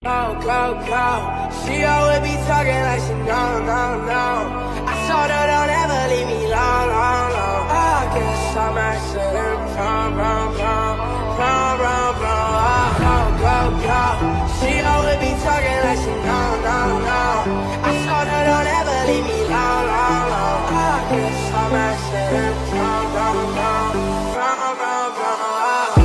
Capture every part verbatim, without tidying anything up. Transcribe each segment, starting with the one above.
Go, go, go. She always be talking like she no, no, no. I told her don't ever leave me long, long, long. I guess I'm accident, prom, prom, prom, prom, prom, prom. Go, go, go. She always be talking like she no, no, no. I told her don't ever leave me long, long, long. I guess I'm accident, prom, prom, prom, prom, prom, prom.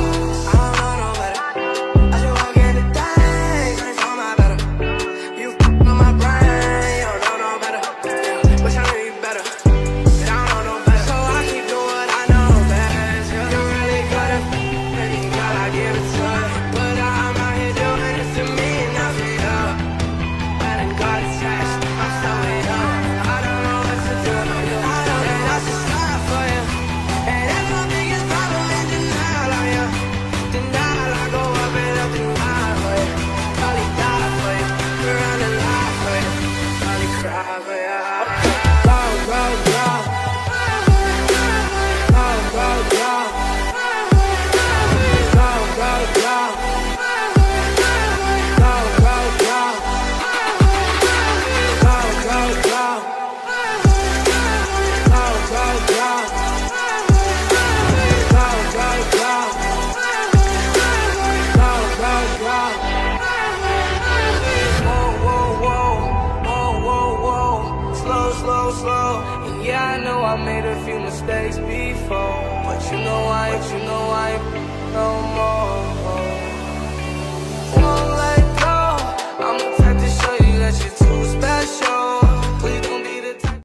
I made a few mistakes before, but you know I, you know I, no more.